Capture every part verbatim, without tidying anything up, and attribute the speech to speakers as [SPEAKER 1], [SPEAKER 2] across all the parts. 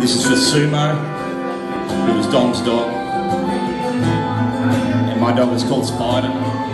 [SPEAKER 1] This is for Sumo, who was Dom's dog, and my dog is called Spider.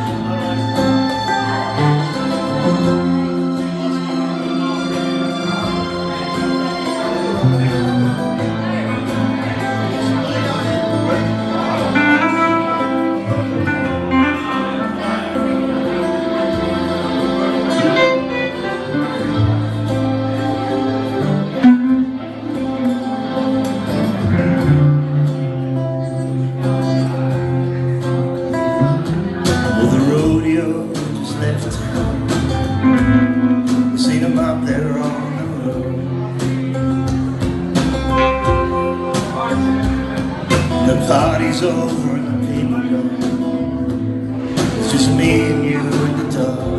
[SPEAKER 1] Seen them up there on the road. The party's over and the people go. It's just me and you and the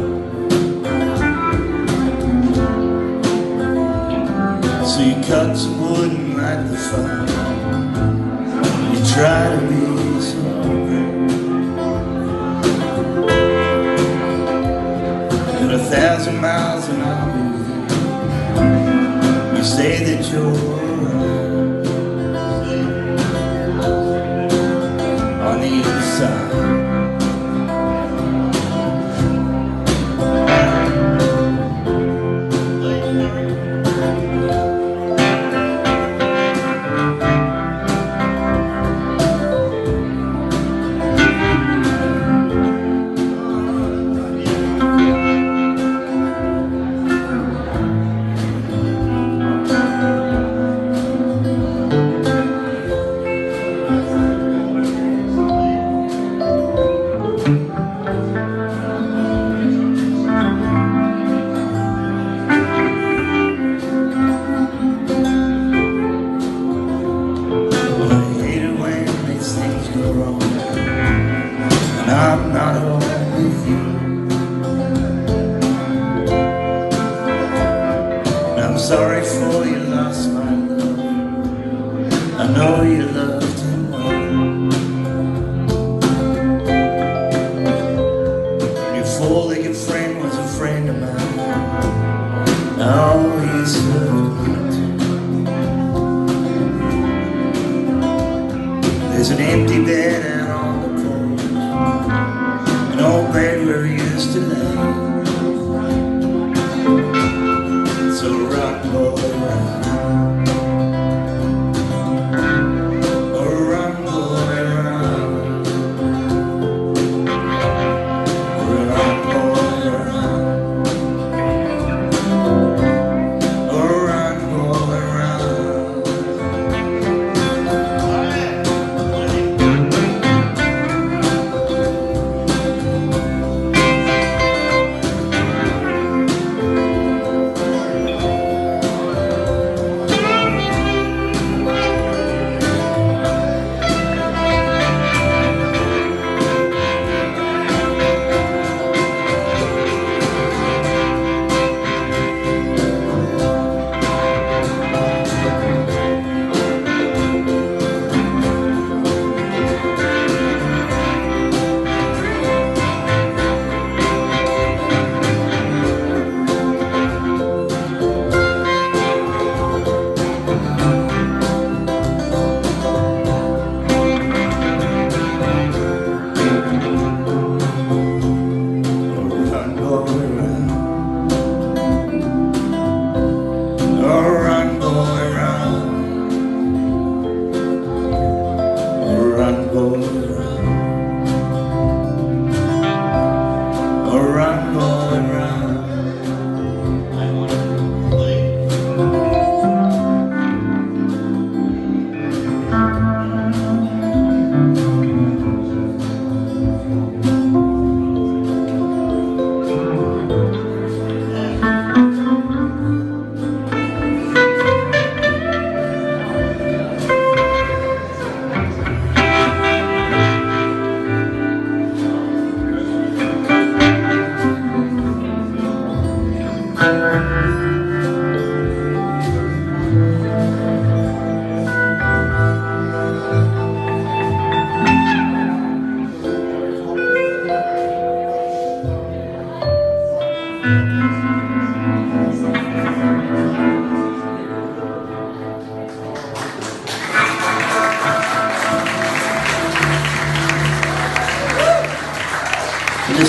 [SPEAKER 1] dog. So you cut some wood and light the fire. You try to be so a thousand miles and I'll be with you. You say that you're right on the other side. I'm not alone with you. I'm sorry for you lost my love. I know you loved him well. Your four-legged friend was a friend of mine. Oh, he served me too. There's an empty bed out on the porch, an old bed where he used to lay. So rock, boy, rock. Oh, run, boy, run. Run, boy, run. Oh, run, boy, run.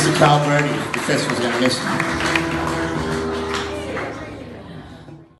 [SPEAKER 1] Mister Carl Brody, the festival's going to miss him.